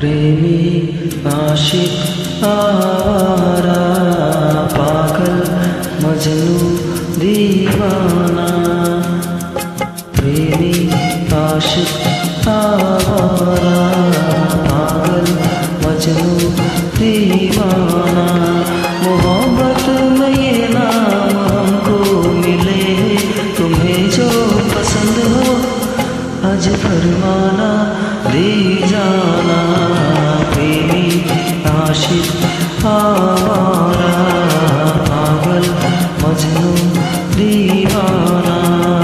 प्रेमी आशिक आवारा, पागल मजनू दीवाना। प्रेमी आशिक आवारा, पागल मजनू दीवाना। मोहब्बत में ये नाम हमको मिले, तुम्हें जो पसंद हो आज फरमाना दे जाना। प्रेमी आशिक आवारा, पागल मजनू दीवाना।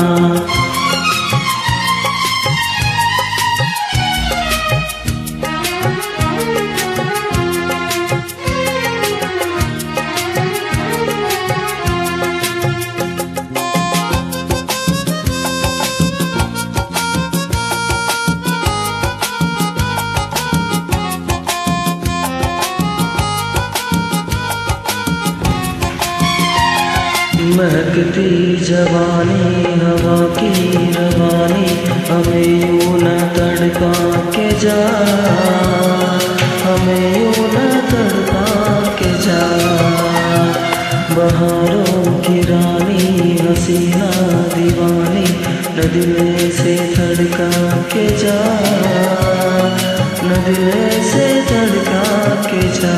महकती जवानी हवा की रवानी, हमें यूं न तड़पा के जा, हमें यूं न तड़पा के जा। बहारों की रानी हसीना दीवानी, न दिल से धड़का के जा, न दिल से धड़का के जा।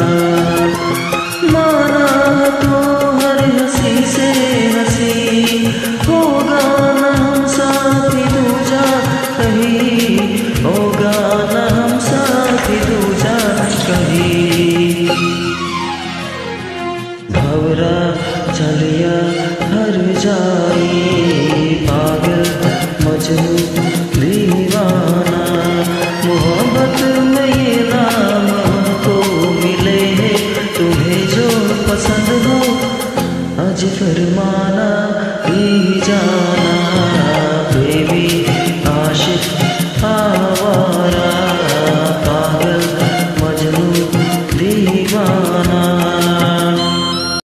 माना तो हर हंसी से हंसी, होगा न हम साथी दूजा कहीं, होगा न हम साथी दूजा कहीं। भंवरा चलिया हर जाई, पागल मजनू दीवाना। मोहब्बत में ये नाम हमको मिले, तुम्हें जो पसंद हो आज फरमाना ही जाना।